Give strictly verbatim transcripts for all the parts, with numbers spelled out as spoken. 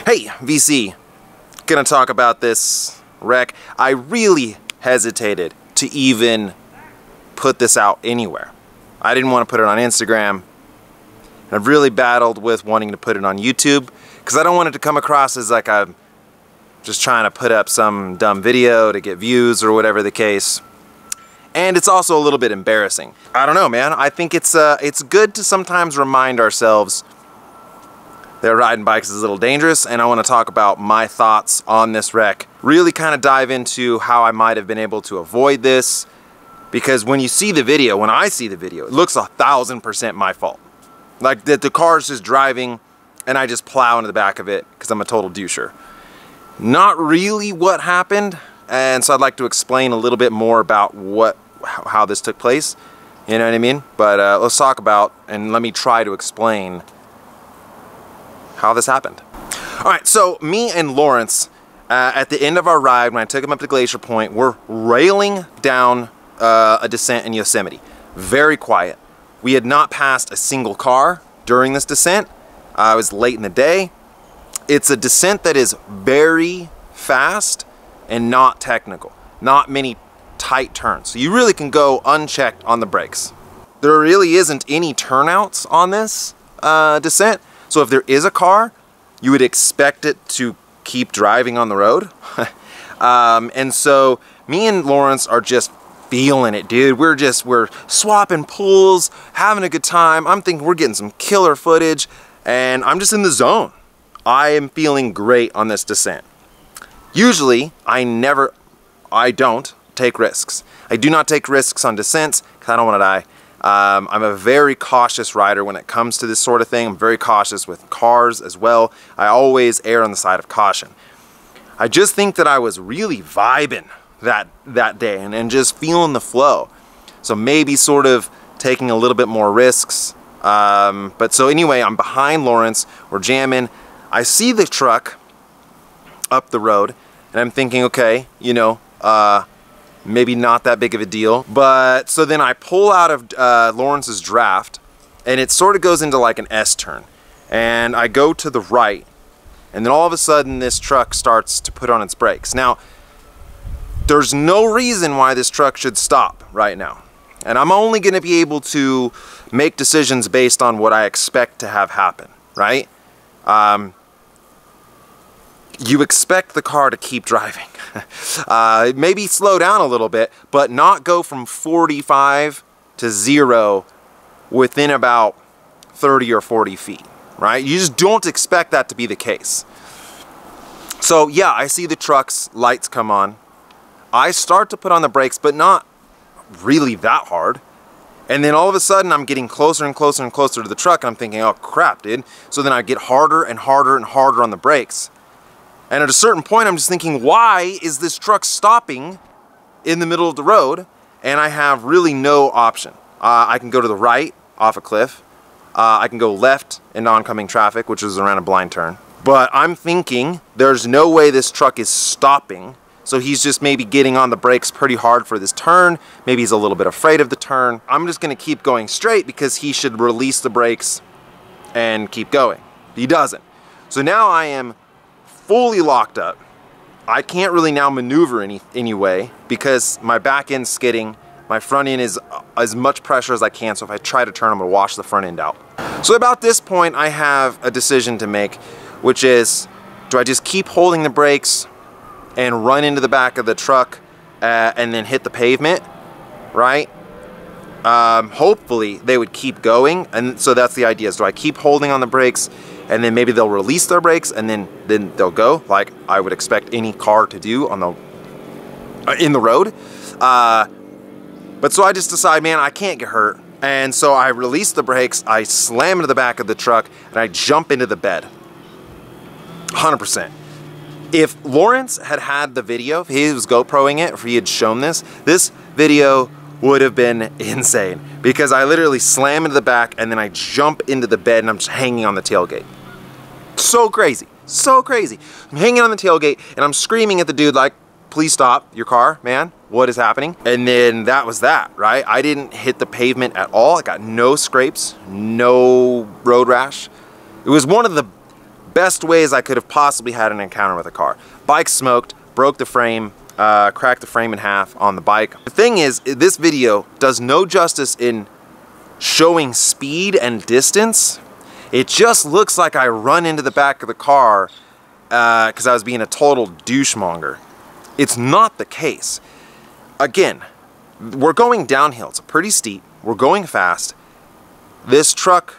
Hey, V C, gonna talk about this wreck. I really hesitated to even put this out anywhere. I didn't want to put it on Instagram. I've really battled with wanting to put it on YouTube because I don't want it to come across as like I'm just trying to put up some dumb video to get views or whatever the case. And it's also a little bit embarrassing. I don't know, man. I think it's uh, it's good to sometimes remind ourselves that riding bikes is a little dangerous, and I want to talk about my thoughts on this wreck. Really kind of dive into how I might have been able to avoid this, because when you see the video, when I see the video, it looks a thousand percent my fault. Like that the car's just driving and I just plow into the back of it because I'm a total doucher. Not really what happened, and so I'd like to explain a little bit more about what how this took place. You know what I mean? But uh, let's talk about, and let me try to explain how this happened. All right, so me and Lawrence, uh, at the end of our ride, when I took him up to Glacier Point, we're railing down uh, a descent in Yosemite. Very quiet. We had not passed a single car during this descent. Uh, it was late in the day. It's a descent that is very fast and not technical. Not many tight turns. So you really can go unchecked on the brakes. There really isn't any turnouts on this uh, descent. So if there is a car, you would expect it to keep driving on the road. um, and so me and Lawrence are just feeling it, dude. We're just, we're swapping pulls, having a good time. I'm thinking we're getting some killer footage, and I'm just in the zone. I am feeling great on this descent. Usually, I never, I don't take risks. I do not take risks on descents because I don't want to die. Um, I'm a very cautious rider when it comes to this sort of thing. I'm very cautious with cars as well. I always err on the side of caution. I just think that I was really vibing that that day and, and just feeling the flow. So maybe sort of taking a little bit more risks. Um, but so anyway, I'm behind Lawrence. We're jamming. I see the truck up the road and I'm thinking, okay, you know, uh, maybe not that big of a deal. But so then I pull out of uh, Lawrence's draft and it sort of goes into like an S turn. And I go to the right and then all of a sudden this truck starts to put on its brakes. Now, there's no reason why this truck should stop right now. And I'm only gonna be able to make decisions based on what I expect to have happen, right? Um, you expect the car to keep driving. uh, maybe slow down a little bit, but not go from forty-five to zero within about thirty or forty feet, right? You just don't expect that to be the case. So yeah, I see the truck's lights come on. I start to put on the brakes, but not really that hard. And then all of a sudden I'm getting closer and closer and closer to the truck and I'm thinking, oh crap, dude. So then I get harder and harder and harder on the brakes. And at a certain point I'm just thinking, why is this truck stopping in the middle of the road? And I have really no option. Uh, I can go to the right off a cliff. Uh, I can go left in oncoming traffic, which is around a blind turn. But I'm thinking there's no way this truck is stopping. So he's just maybe getting on the brakes pretty hard for this turn. Maybe he's a little bit afraid of the turn. I'm just gonna keep going straight because he should release the brakes and keep going. He doesn't. So now I am fully locked up. I can't really now maneuver any anyway because my back end's skidding. My front end is as much pressure as I can. So if I try to turn, I'm gonna wash the front end out. So about this point, I have a decision to make, which is, do I just keep holding the brakes and run into the back of the truck uh, and then hit the pavement, right? Um, hopefully they would keep going, and so that's the idea. Is do I keep holding on the brakes and then maybe they'll release their brakes and then then they'll go, like I would expect any car to do on the uh, in the road. Uh, but so I just decide, man, I can't get hurt, and so I release the brakes, I slam into the back of the truck, and I jump into the bed. one hundred percent. If Lawrence had had the video, if he was GoProing it, if he had shown this, this video would have been insane because I literally slam into the back and then I jump into the bed and I'm just hanging on the tailgate. So crazy, so crazy. I'm hanging on the tailgate and I'm screaming at the dude like, please stop your car, man. What is happening? And then that was that, right? I didn't hit the pavement at all. I got no scrapes, no road rash. It was one of the best ways I could have possibly had an encounter with a car. Bike smoked, broke the frame, uh, cracked the frame in half on the bike. The thing is, this video does no justice in showing speed and distance. It just looks like I run into the back of the car because uh, I was being a total douchemonger. It's not the case. Again, we're going downhill. It's pretty steep. We're going fast. This truck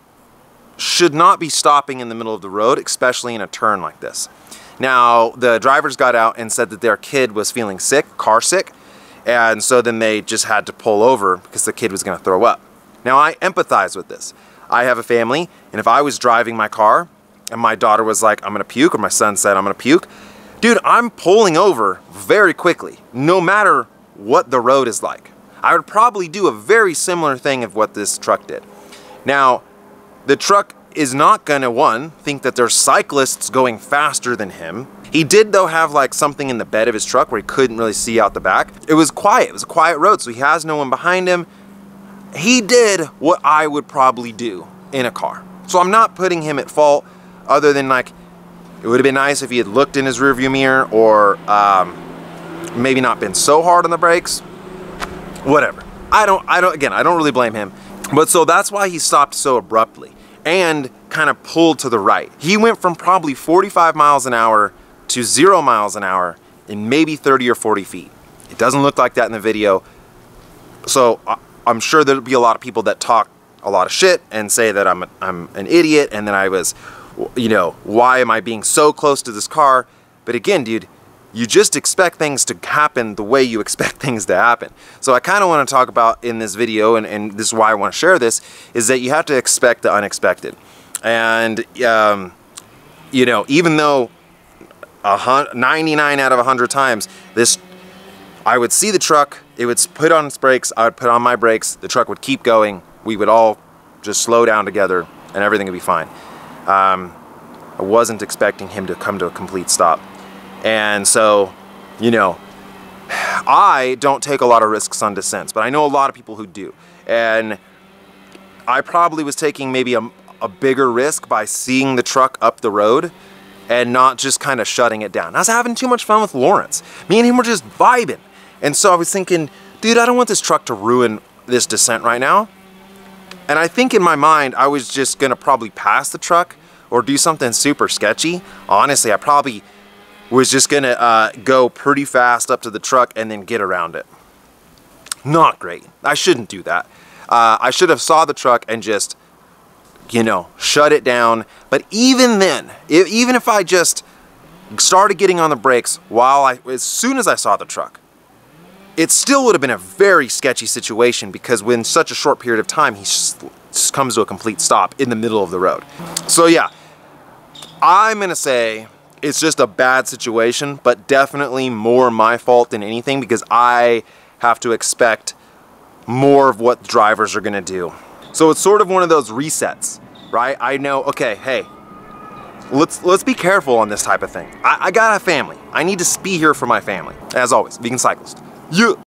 should not be stopping in the middle of the road, especially in a turn like this. Now, the drivers got out and said that their kid was feeling sick, car sick, and so then they just had to pull over because the kid was going to throw up. Now, I empathize with this. I have a family, and if I was driving my car and my daughter was like, I'm going to puke, or my son said, I'm going to puke, dude, I'm pulling over very quickly, no matter what the road is like. I would probably do a very similar thing of what this truck did. Now, the truck is not gonna, one, think that there's cyclists going faster than him. He did, though, have like something in the bed of his truck where he couldn't really see out the back. It was quiet, it was a quiet road, so he has no one behind him. He did what I would probably do in a car. So I'm not putting him at fault, other than like, it would have been nice if he had looked in his rearview mirror, or um, maybe not been so hard on the brakes. Whatever. I don't, I don't, again, I don't really blame him. But so that's why he stopped so abruptly and kind of pulled to the right. He went from probably forty-five miles an hour to zero miles an hour in maybe thirty or forty feet. It doesn't look like that in the video. So I'm sure there'll be a lot of people that talk a lot of shit and say that I'm, a, I'm an idiot and that I was, you know, why am I being so close to this car? But again, dude, you just expect things to happen the way you expect things to happen. So I kind of want to talk about in this video, and, and this is why I want to share this, is that you have to expect the unexpected. And, um, you know, even though ninety-nine out of one hundred times, this, I would see the truck, it would put on its brakes, I would put on my brakes, the truck would keep going, we would all just slow down together, and everything would be fine. Um, I wasn't expecting him to come to a complete stop. And so, you know, I don't take a lot of risks on descents, but I know a lot of people who do. And I probably was taking maybe a, a bigger risk by seeing the truck up the road and not just kind of shutting it down. I was having too much fun with Lawrence. Me and him were just vibing. And so I was thinking, dude, I don't want this truck to ruin this descent right now. And I think in my mind, I was just gonna probably pass the truck or do something super sketchy. Honestly, I probably was just gonna uh, go pretty fast up to the truck and then get around it. Not great. I shouldn't do that. Uh, I should have saw the truck and just, you know, shut it down. But even then, if, even if I just started getting on the brakes while I, as soon as I saw the truck, it still would have been a very sketchy situation, because within such a short period of time, he just, just comes to a complete stop in the middle of the road. So yeah, I'm gonna say it's just a bad situation, but definitely more my fault than anything, because I have to expect more of what drivers are gonna do. So it's sort of one of those resets, right? I know, okay, hey, let's let's be careful on this type of thing. I, I got a family. I need to be here for my family. As always, vegan cyclist. Yeah.